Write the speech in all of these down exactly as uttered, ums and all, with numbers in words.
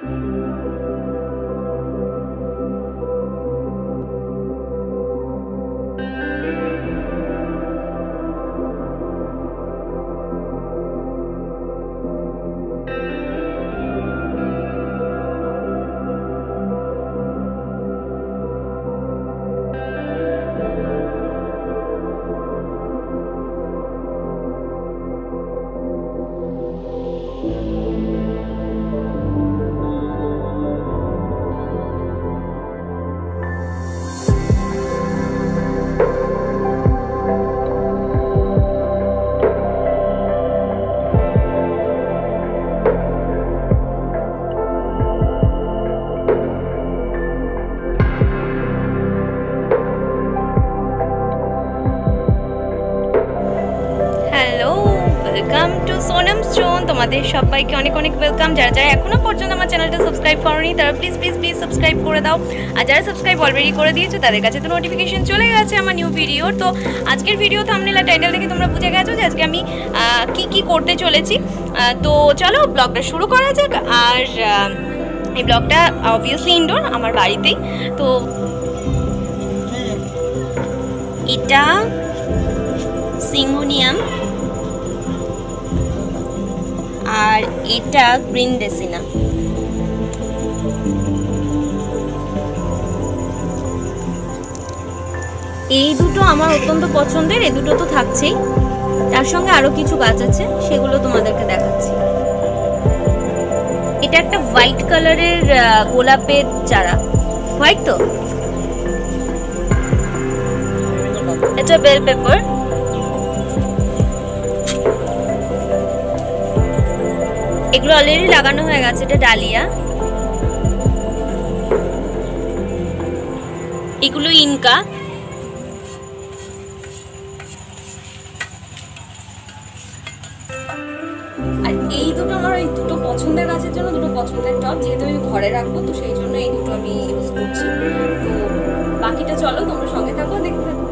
Welcome to Sonam stone तुम्हारे सबाइके अनेक अनेक वेलकम जरा जरा एखोनो पर्यन्त आमार चैनलटा सबस्क्राइब करोनी तारा प्लिज प्लिज प्लिज सबस्क्राइब करे दाओ और जरा सबस्क्राइब अलरेडी करे दिएछो तादेर काछे तो नोटिफिकेशन चले गेछे आमार निउ भिडियो। तो आजकेर भिडियो थाम्बनेल और टाइटेल देखे तोमरा बुझे गेछो जे आजके आमी की की करते चलेछि। तो चलो ब्लगटा शुरू करा जाक। और এই ব্লগটা অবভিয়াসলি ইনডোর আমার বাড়িতেই। তো এটা সিঙ্গোনিয়াম আর এটা গ্রিন ডেসিনা। এই দুটো আমার অত্যন্ত পছন্দের, এই দুটো তো থাকছেই, তার সঙ্গে আরো কিছু গাছ আছে সেগুলো তোমাদেরকে দেখাচ্ছি। এটা একটা হোয়াইট কালারের গোলাপের চারা, হোয়াইট তো, এটা বেল পেপার। এগুলো অলরেডি লাগানো হয়ে গেছে। এটা ডালিয়া, এগুলো ইনকা, আর এই দুটো আমার এই দুটো পছন্দের গাছের জন্য দুটো পছন্দের টব, যেহেতু আমি ঘরে রাখবো তো সেই জন্য এই দুটো আমি ইউজ করছি। তো বাকিটা চলো তোমরা সঙ্গে থাকো, দেখতে থাকো।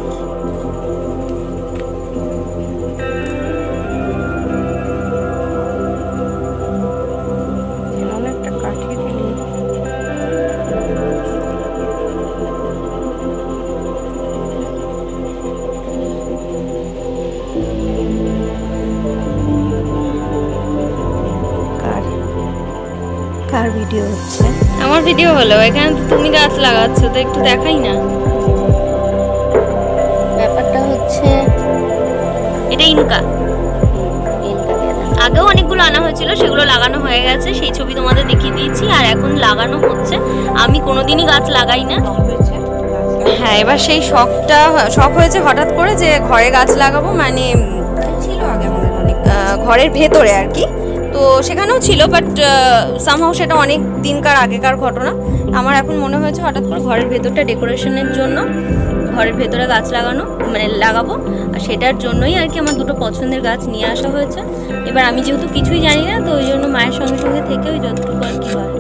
কার ভিডিও হচ্ছে? আমার ভিডিও হলো, এখানে তুমি গাছ লাগাচ্ছো তো একটু দেখাই না। ব্যাপারটা হচ্ছে এটা ইনকা, আগেও অনেকগুলো আনা হয়েছিল, সেগুলো লাগানো হয়ে গেছে, সেই ছবি তোমাদের দেখিয়ে দিয়েছি। আর এখন লাগানো হচ্ছে। আমি কোনোদিনই গাছ লাগাই না। হ্যাঁ, এবার সেই শখটা শখ হয়েছে হঠাৎ করে যে ঘরে গাছ লাগাবো, মানে ছিল আগে আমাদের অনেক ঘরের ভেতরে আর কি, তো সেখানেও ছিল, বাট সামহাও সেটা অনেক দিনকার আগেকার ঘটনা। আমার এখন মনে হয়েছে হঠাৎ করে ঘরের ভেতরটা ডেকোরেশনের জন্য ঘরের ভেতরে গাছ লাগানো, মানে লাগাবো, আর সেটার জন্যই আর কি আমার দুটো পছন্দের গাছ নিয়ে আসা হয়েছে। এবার আমি যেহেতু কিছুই জানি না, তো ওই জন্য মায়ের সঙ্গে সঙ্গে থেকে ওই যতটুকু আর কি হয়।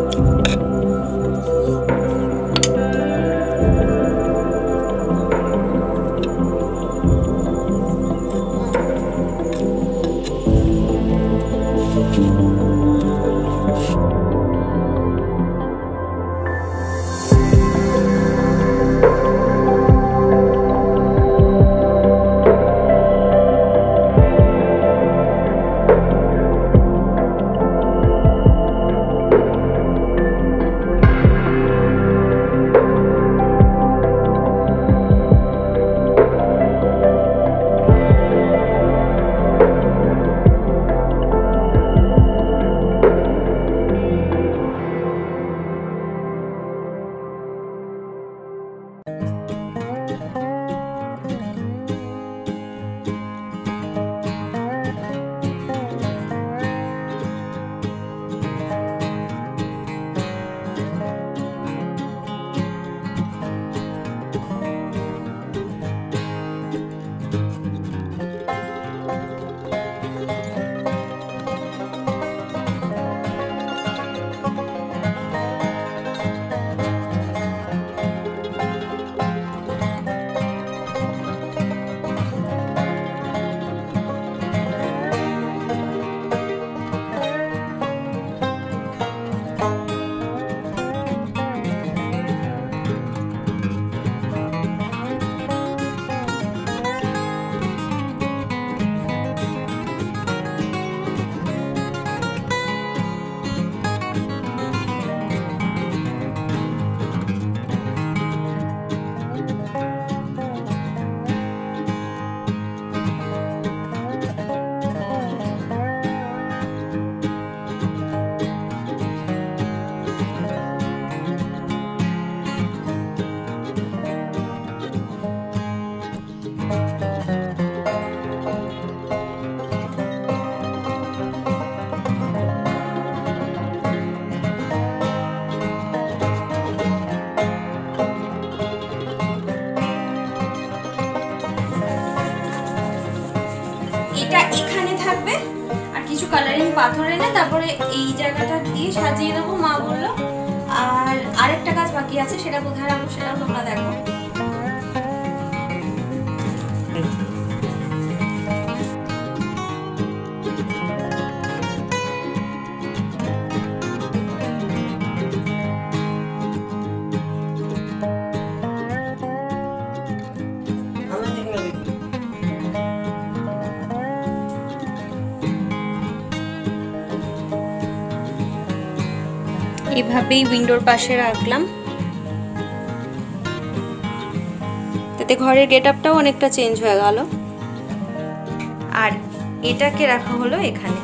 টাটা দিয়ে সাজিয়ে দেবো মা বললো। আর আরেকটা কাজ বাকি আছে, সেটা কোথায় রাখবো সেটাও তোমরা দেখো। এভাবেই উইন্ডোর পাশে রাখলাম, তাতে ঘরের গেট আপটাও অনেকটা চেঞ্জ হয়ে গেল। আর এটাকে রাখা হলো এখানে।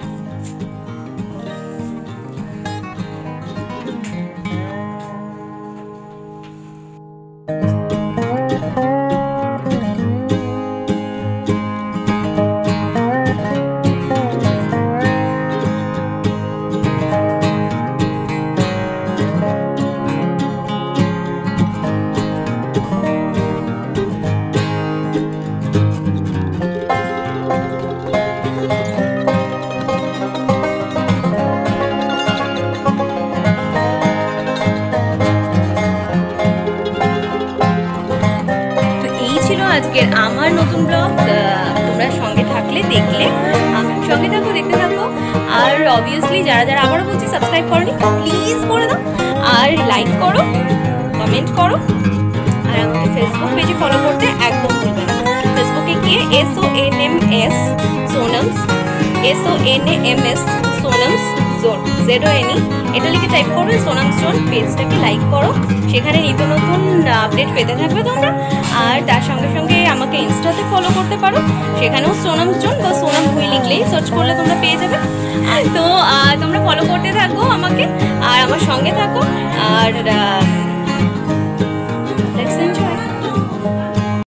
আজকের আমার নতুন ব্লগ। তোমরা সঙ্গে থাকলে দেখলে, সঙ্গে থাকো, দেখতে থাকো। আর অবভিয়াসলি যারা যারা আবারও বলছি সাবস্ক্রাইব করনি, প্লিজ করে দাও, আর লাইক করো, কমেন্ট করো, আর আমাকে ফেসবুক পেজে ফলো করতে একদম ভুলবে না। ফেসবুকে গিয়ে S O N M S Sonams, S O N M S Sonams zone, Z O N E, এটা লিখে টাইপ করবে সোনামস জোন। পেজটাকে লাইক করো, সেখানে নিত্য নতুন আপডেট পেতে থাকবে তোমরা। আর তার সঙ্গে সঙ্গে আমাকে ইনস্টাতে ফলো করতে পারো, সেখানেও সোনামস জোন বা সোনাম ভুই লিখলেই সার্চ করলে তোমরা পেয়ে যাবে। তো তোমরা ফলো করতে থাকো আমাকে, আর আমার সঙ্গে থাকো। আর